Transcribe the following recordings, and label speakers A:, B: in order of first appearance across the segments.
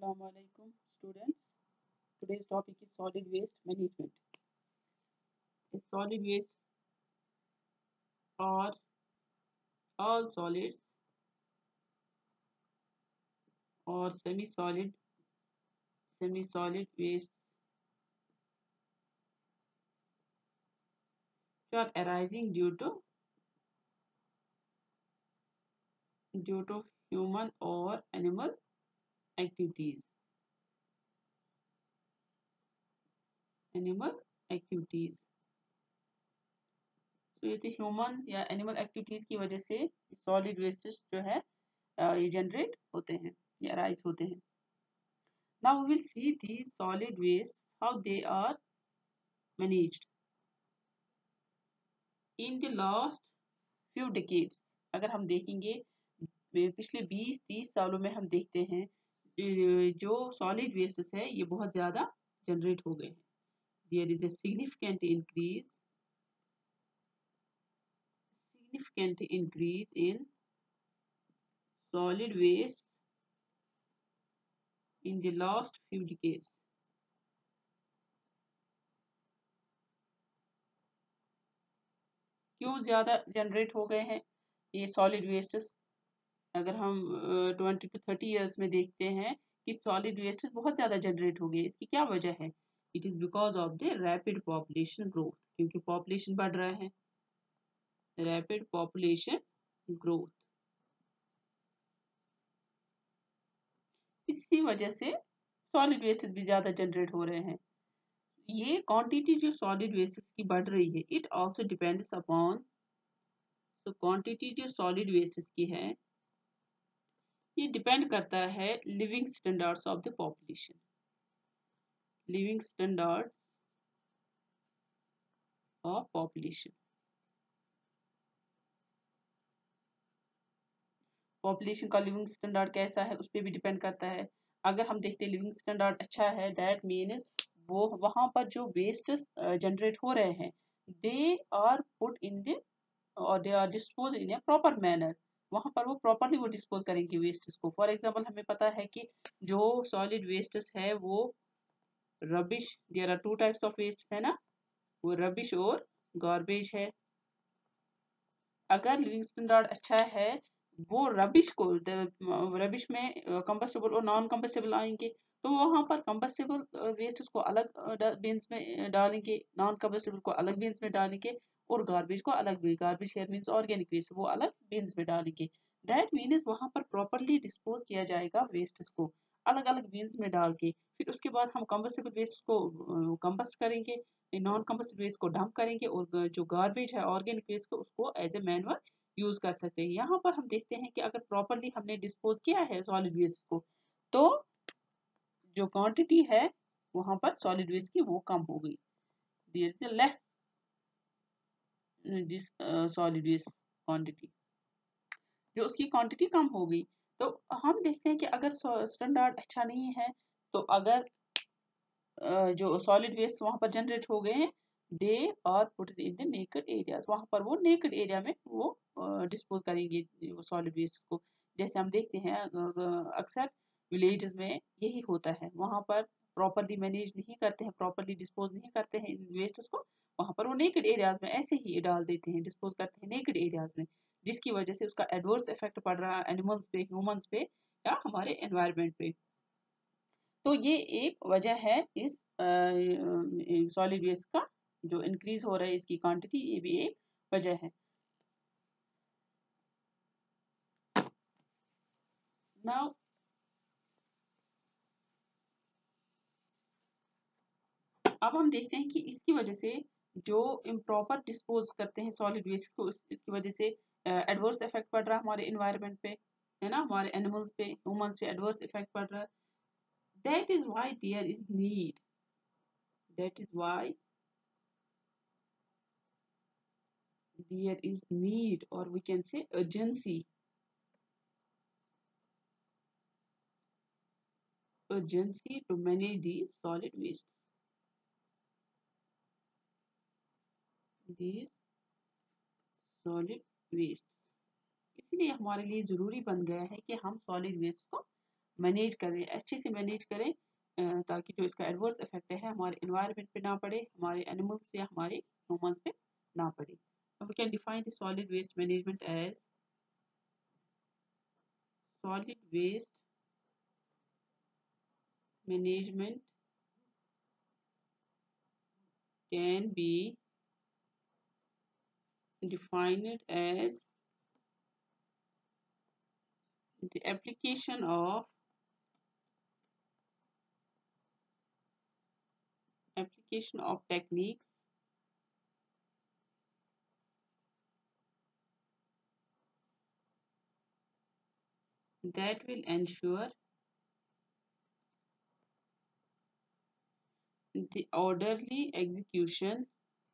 A: Assalamu alaikum students. Today's topic is solid waste management. Solid wastes are all solids or semi-solid wastes which are arising due to human or animal activities. तो ये तो human या animal activities की वजह से solid wastage जो है ये जनरेट होते हैं या राइज होते हैं. Now we will see these solid wastes how they are managed in the last few decades. अगर हम देखेंगे पिछले 20-30 सालों में हम देखते हैं जो सॉलिड वेस्टेज है ये बहुत ज़्यादा जनरेट हो गए हैं. There is a significant increase in solid waste in the last few decades. क्यों ज़्यादा जनरेट हो गए हैं ये सॉलिड वेस्टेस? अगर हम 20 to 30 ईयर्स में देखते हैं कि सॉलिड वेस्टेस बहुत ज़्यादा जनरेट हो गए. इसकी क्या वजह है? It is because of the rapid population growth. क्योंकि पॉपुलेशन बढ़ रहा है. रैपिड पॉपुलेशन ग्रोथ, इसकी वजह से सॉलिड वेस्टेज भी ज़्यादा जनरेट हो रहे हैं. ये क्वांटिटी जो सॉलिड वेस्टेज की बढ़ रही है इट आल्सो डिपेंड्स अपॉन, तो क्वांटिटी जो सॉलिड वेस्टेज की है ये डिपेंड करता है living standards of the population. Living standards of population. Population का लिविंग स्टैंडर्ड कैसा है उस पर भी डिपेंड करता है. अगर हम देखते हैं लिविंग स्टैंडर्ड अच्छा है, दैट मीन्स वो वहाँ पर जो वेस्टेस जनरेट हो रहे हैं they are put in the और they are dispose in a proper manner. वहाँ पर वो प्रॉपरली वो डिस्पोज करेंगे वेस्टेस को. फॉर एग्जाम्पल हमें पता है कि जो सॉलिड वेस्टेस है वो rubbish, there are 2 types of waste है ना, वो रबिश और गार्बेज है. अगर लिविंग स्टैंडर्ड अच्छा है वो रबिश में कंबस्टेबल और नॉन कंबस्टेबल आएंगे तो वहाँ पर कंबस्टेबल वेस्ट को अलग बिन्स में डालेंगे, नॉन कंबस्टेबल को अलग बिन्स में डालेंगे और गार्बेज को अलग भी, garbage here means organic waste, वो अलग बिन्स में डालेंगे. दैट मीन्स वहाँ पर प्रॉपरली डिस्पोज किया जाएगा वेस्ट्स को अलग अलग बिन्स में डाल के. फिर उसके बाद हम कंबस्टेबल वेस्ट को कंबस्ट करेंगे, नॉन कंबस्टेबल वेस्ट को डंप करेंगे और जो गार्बेज है ऑर्गेनिक वेस्ट को उसको एज ए मैनुअल यूज कर सकते हैं. यहाँ पर हम देखते हैं कि अगर प्रॉपरली हमने डिस्पोज किया है सॉलिड वेस्ट को तो जो क्वांटिटी है वहां पर सॉलिड वेस्ट की वो कम हो गई. There is less this solid waste quantity, जो उसकी क्वांटिटी कम हो गई. तो हम देखते हैं कि अगर स्टैंडर्ड अच्छा नहीं है तो अगर जो सॉलिड वेस्ट वहां पर जनरेट हो गए हैं they are put in the naked areas. वहां पर वो नेकेड एरिया में वो डिस्पोज करेंगे वो सॉलिड वेस्ट को. जैसे हम देखते हैं अक्सर विलेजेस में यही होता है, वहां पर प्रॉपरली मैनेज नहीं करते हैं, प्रॉपरली डिस्पोज नहीं करते हैं इन वेस्ट्स को. वहां पर वो नेकेड एरियाज में ऐसे ही डाल देते हैं, डिस्पोज करते हैं नेकेड एरियाज में, जिसकी वजह से उसका एडवर्स इफेक्ट पड़ रहा है एनिमल्स पे, ह्यूमंस पे या हमारे एनवायरनमेंट पे. तो ये एक वजह है इस सॉलिड वेस्ट का जो इंक्रीज हो रहा है इसकी क्वांटिटी, ये भी एक वजह है. नाउ अब हम देखते हैं कि इसकी वजह से जो इम्प्रॉपर डिस्पोज करते हैं सॉलिड वेस्ट को इसकी वजह से एडवर्स इफेक्ट पड़ रहा है हमारे एनवायरनमेंट पे, है ना, हमारे एनिमल्स पे, ह्यूमंस पे एडवर्स इफेक्ट पड़ रहा है. That is why there is need, that is why there is need or we can say urgency to manage these solid wastes. These solid wastes इसलिए हमारे लिए ज़रूरी बन गया है कि हम सॉलिड वेस्ट को मैनेज करें, अच्छे से मैनेज करें, ताकि जो इसका एडवर्स इफेक्ट है हमारे इन्वायरमेंट पे ना पड़े, हमारे एनिमल्स पे या हमारे ह्यूमंस पे ना पड़े. Now we can define the solid waste management as solid waste management can be defined as the application of techniques that will ensure the orderly execution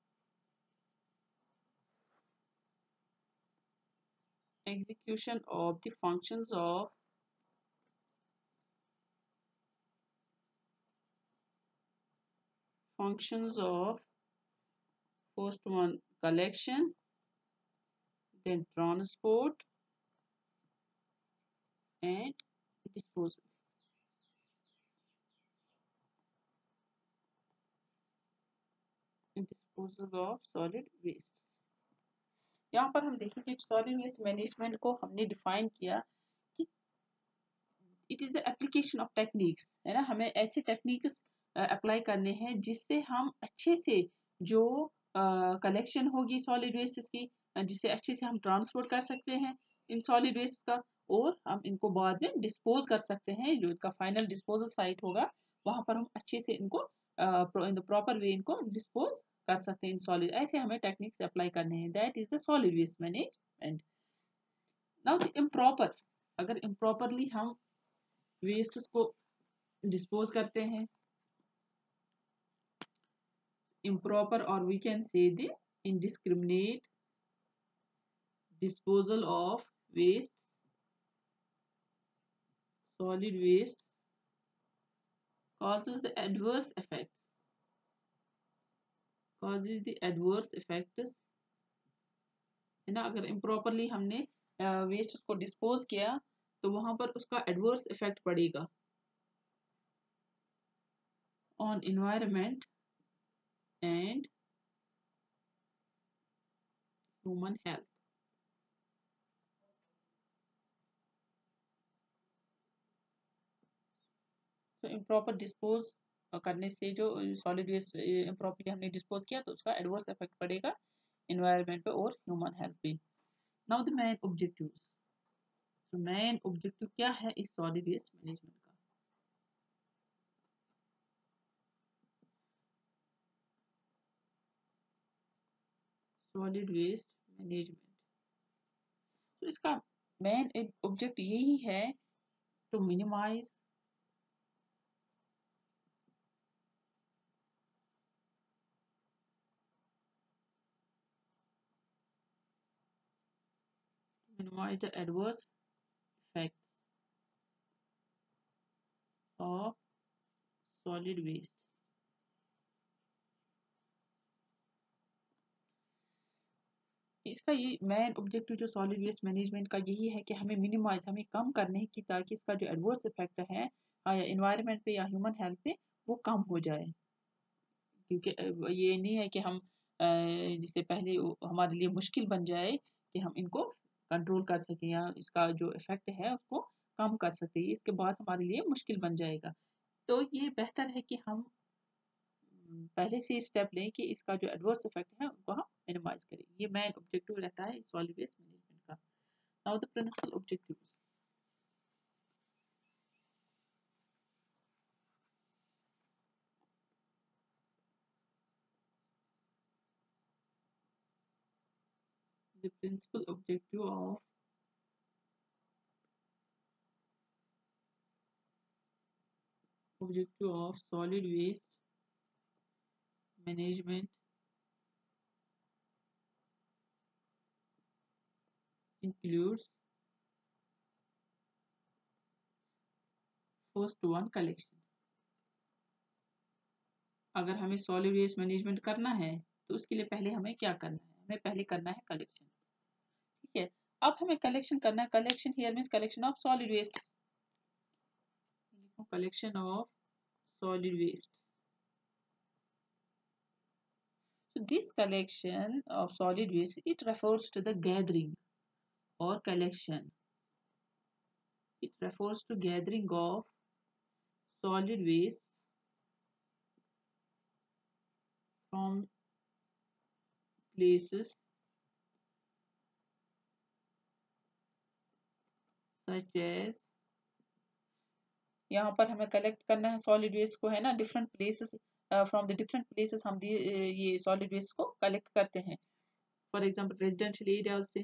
A: of the functions of first one, collection, then transport and disposal. Disposal of solid waste. यहाँ पर हम देखेंगे solid waste management को हमने define किया कि it is the application of techniques, है ना, हमें ऐसे टेक्निक्स अप्लाई करने हैं जिससे हम अच्छे से जो कलेक्शन होगी सॉलिड वेस्ट की, जिससे अच्छे से हम ट्रांसपोर्ट कर सकते हैं इन सॉलिड वेस्ट का, और हम इनको बाद में डिस्पोज कर सकते हैं, जो इनका फाइनल डिस्पोजल साइट होगा वहां पर हम अच्छे से इनको इन द प्रॉपर वे इनको डिस्पोज कर सकते हैं इन सॉलिड. ऐसे हमें टेक्निक्स अप्लाई करने हैं. That is the solid waste management. Now the improper, अगर इम्प्रॉपरली हम वेस्ट को डिस्पोज करते हैं, improper or we can say the indiscriminate disposal of waste, solid waste causes the adverse effects, है ना. अगर improperly हमने वेस्ट को डिस्पोज किया तो वहां पर उसका एडवर्स इफेक्ट पड़ेगा on environment and human health. तो इम्प्रॉपर डिस्पोज करने से जो सॉलिड वेस्ट इम्प्रॉपरली हमने डिस्पोज किया तो उसका एडवर्स इफेक्ट पड़ेगा एनवायरनमेंट पे और ह्यूमन हेल्थ पे. Now the main objectives. तो मेन ऑब्जेक्टिव क्या है इस सॉलिड वेस्ट मैनेजमेंट का? सॉलिड वेस्ट मैनेजमेंट, तो इसका मेन ऑब्जेक्ट यही है to minimise the adverse effects of solid waste. इसका ये मेन ऑब्जेक्टिव जो सॉलिड वेस्ट मैनेजमेंट का यही है कि हमें मिनिमाइज, हमें कम करने की, ताकि इसका जो एडवर्स इफेक्ट है या इन्वायरमेंट पे या ह्यूमन हेल्थ पे वो कम हो जाए. क्योंकि ये नहीं है कि हम जिससे पहले हमारे लिए मुश्किल बन जाए कि हम इनको कंट्रोल कर सकें या इसका जो इफेक्ट है उसको कम कर सकें, इसके बाद हमारे लिए मुश्किल बन जाएगा. तो ये बेहतर है कि हम पहले से स्टेप लें कि इसका जो एडवर्स इफेक्ट है उनको हम मिनिमाइज करें. ये मेन ऑब्जेक्टिव रहता है सॉलिड वेस्ट मैनेजमेंट का. Now the principal objectives. The principal objective of solid waste management includes first one, collection. अगर हमें सॉलिड वेस्ट मैनेजमेंट करना है तो उसके लिए पहले हमें क्या करना है? हमें पहले करना है कलेक्शन. ठीक है, अब हमें कलेक्शन करना है. Collection here means collection of solid waste. collection of solid waste. So this collection of solid waste, it refers to the gathering or collection. It refers to gathering of solid waste from places such as, यहाँ पर हमें collect करना है solid waste को, है ना, different places, from the different places हम ये सॉलिड वेस्ट को कलेक्ट करते हैं। फॉर एग्जांपल रेजिडेंशियल एरियाज से,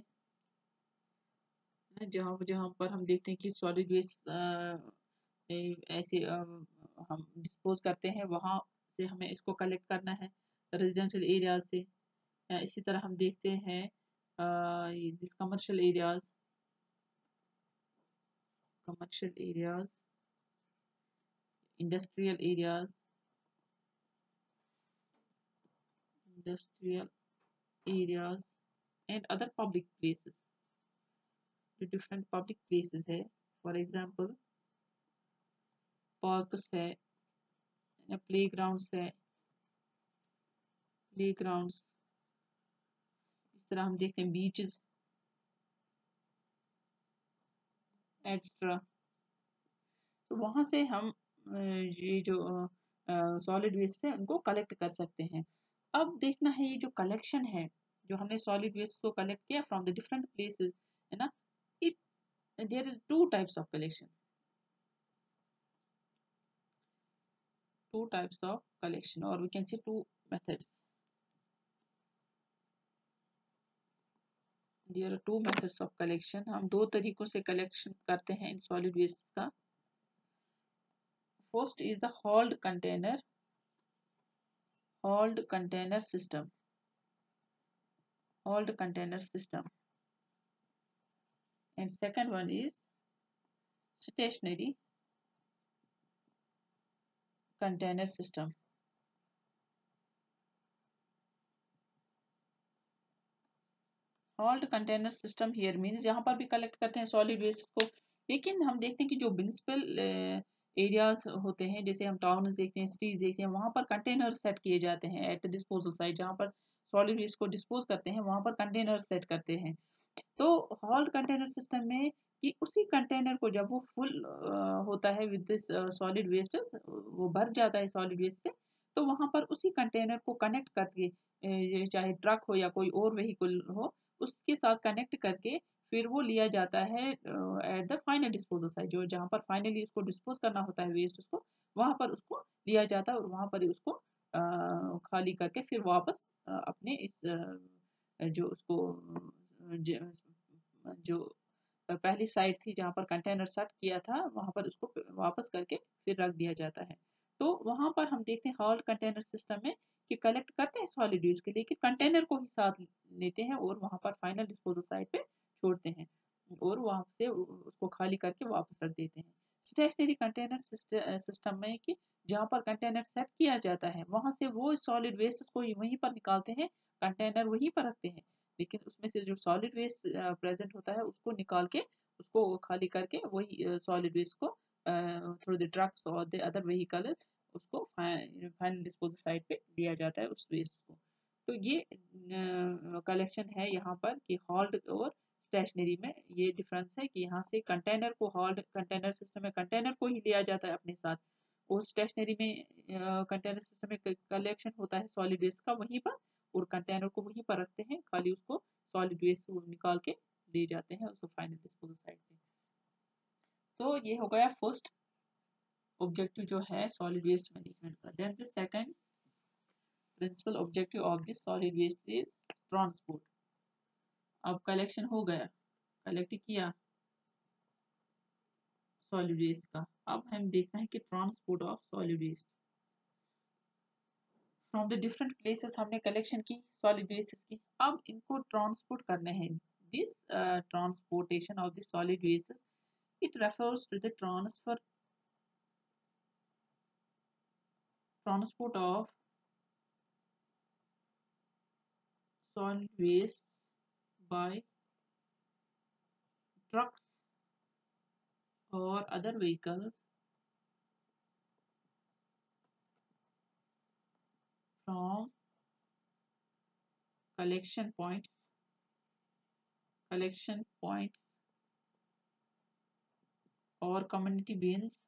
A: जहाँ जहाँ पर हम देखते हैं कि सॉलिड वेस्ट ऐसे हम डिस्पोज करते हैं, वहाँ से हमें इसको कलेक्ट करना है रेजिडेंशियल एरियाज से। इसी तरह हम देखते हैं this commercial areas, industrial areas and other public places। जो different public places है, for example पार्क्स है, प्लेग्राउंड्स है, प्लेग्राउंड्स, इस तरह हम देखते हैं बीचेस एक्स्ट्रा। तो वहाँ से हम ये जो सॉलिड वेस्ट है उनको कलेक्ट कर सकते हैं। अब देखना है ये जो कलेक्शन है, जो हमने सॉलिड वेस्ट को कलेक्ट किया फ्रॉम द डिफरेंट प्लेसेस, है ना, it there is two types of collection, or we can say two methods। There are two methods of collection. हम दो तरीकों से कलेक्शन करते हैं इन सॉलिड वेस्ट का। First is the hauled container system, and second one is stationary container system। Hauled container system here means यहाँ पर भी कलेक्ट करते हैं सॉलिड वेस्ट को, लेकिन हम देखते हैं कि जो म्युनिसिपल एरियाज होते हैं, जैसे हम टाउन्स देखते हैं, सिटीज देखते हैं, वहाँ पर कंटेनर सेट किए जाते हैं एट द डिस्पोजल साइट। जहाँ पर सॉलिड वेस्ट को डिस्पोज करते हैं वहाँ पर कंटेनर सेट करते हैं। तो हॉल्ड कंटेनर सिस्टम में कि उसी कंटेनर को जब वो फुल होता है विद दिस सॉलिड वेस्ट, वो भर जाता है सॉलिड वेस्ट से, तो वहाँ पर उसी कंटेनर को कनेक्ट करके, चाहे ट्रक हो या कोई और व्हीकल हो, उसके साथ कनेक्ट करके फिर वो लिया जाता है at the final disposal site, जो जहाँ पर फाइनली उसको डिस्पोज करना होता है वेस्ट उसको, वहाँ पर उसको लिया जाता है और वहाँ पर ही उसको खाली करके फिर वापस अपने इस जो उसको जो पहली साइट थी जहाँ पर कंटेनर सेट किया था, वहाँ पर उसको वापस करके फिर रख दिया जाता है। तो वहाँ पर हम देखते हैं हॉल्ड कंटेनर सिस्टम में कि कलेक्ट करते हैं सॉलिड वेस्ट के, लेकिन कंटेनर को ही साथ लेते हैं और वहाँ पर फाइनल डिस्पोजल साइट पे छोड़ते हैं और वहाँ से उसको खाली करके वापस रख देते हैं। स्टेशनरी कंटेनर सिस्टम में कि जहाँ पर कंटेनर सेट किया जाता है वहाँ से वो सॉलिड वेस्ट को वहीं पर निकालते हैं, कंटेनर वहीं पर रखते हैं, लेकिन उसमें से जो सॉलिड वेस्ट प्रेजेंट होता है उसको निकाल के उसको खाली करके वही सॉलिड वेस्ट को थ्रू द ट्रक्स और द अदर व्हीकल उसको फाइनल डिस्पोजल साइट पे लिया जाता है उस वेस्ट को। तो ये कलेक्शन है यहाँ पर कि हॉल्ड और स्टेशनरी में ये डिफरेंस है कि यहाँ से कंटेनर को, हॉल्ड कंटेनर सिस्टम में कंटेनर को ही लिया जाता है अपने साथ, और स्टेशनरी में कंटेनर सिस्टम में कलेक्शन होता है सॉलिड वेस्ट का वहीं पर, और कंटेनर को वहीं पर रखते हैं, खाली उसको सॉलिड वेस्ट निकाल के ले जाते हैं उसको फाइनल डिस्पोजल साइट पे। तो ये हो गया फर्स्ट ऑब्जेक्टिव जो है सॉलिड वेस्ट मैनेजमेंट का। Then the second principal objective of this solid waste is transport. अब कलेक्शन हो गया, कलेक्ट किया सॉलिड वेस्ट का, अब हम देखते हैं कि transport of solid waste from the different places हमने कलेक्शन की सॉलिड वेस्ट की, अब इनको ट्रांसपोर्ट करने हैं। This transportation of the solid waste, it refers to the transport of solid waste by trucks or other vehicles collection points or community bins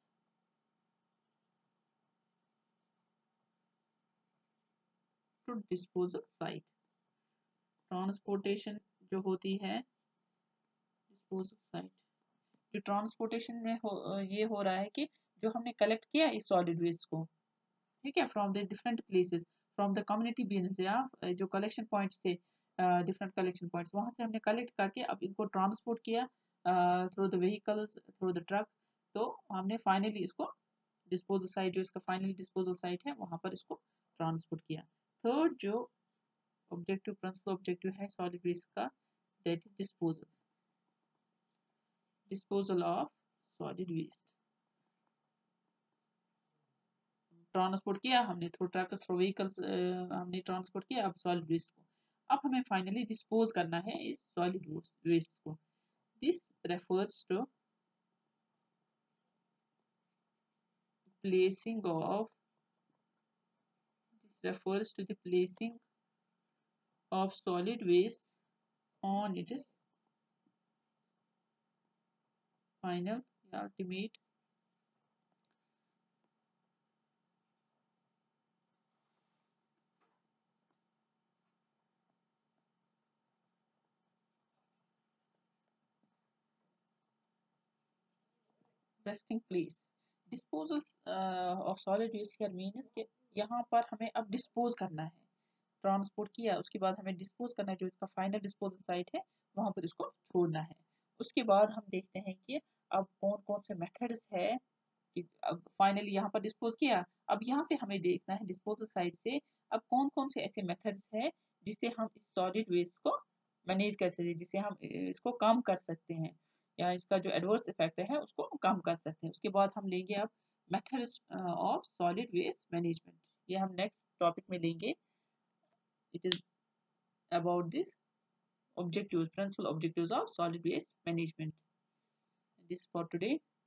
A: to disposal site. Transportation जो होती है disposal site, जो transportation में ये हो रहा है कि जो हमने कलेक्ट किया इस सॉलिड वेस्ट को, ठीक है, from the different places, from the community bins या जो कलेक्शन पॉइंट्स थे, डिफरेंट कलेक्शन पॉइंट्स, वहां से हमने कलेक्ट करके अब इनको ट्रांसपोर्ट किया through the vehicles, through the trucks, तो हमने फाइनली इसको डिस्पोजल साइट, जो इसका फाइनली डिस्पोजल साइट है वहां पर इसको ट्रांसपोर्ट किया। थर्ड जो ऑब्जेक्टिव, प्रिंसिपल ऑब्जेक्टिव है सॉलिड वेस्ट का, that is disposal of solid waste. Transport किया हमने थ्रू ट्रक्स, थ्रू व्हीकल्स, हमने ट्रांसपोर्ट किया अब सॉलिड वेस्ट को, अब हमें फाइनली डिस्पोज करना है इस सॉलिड वेस्ट को। This refers to placing of the placing of solid waste on its final ultimate resting place। Disposal of solid waste here means कि यहाँ पर हमें अब डिस्पोज करना है, ट्रांसपोर्ट किया उसके बाद हमें डिस्पोज करना है, जो इसका फाइनल डिस्पोजल साइट है वहां पर इसको छोड़ना है। उसके बाद हम देखते हैं कि अब कौन कौन से मेथड्स है कि अब फाइनली यहाँ पर डिस्पोज किया, अब यहाँ से हमें देखना है डिस्पोजल साइट से अब कौन कौन से ऐसे मेथड्स है जिससे हम इस सॉलिड वेस्ट को मैनेज कर सकते हैं, जिससे हम इसको कम कर सकते हैं या इसका जो एडवर्स इफेक्ट है उसको कम कर सकते हैं। उसके बाद हम लेंगे अब methods of solid waste management, ये हम नेक्स्ट टॉपिक में लेंगे। It is about this objectives, principal objectives of solid waste management. This for today.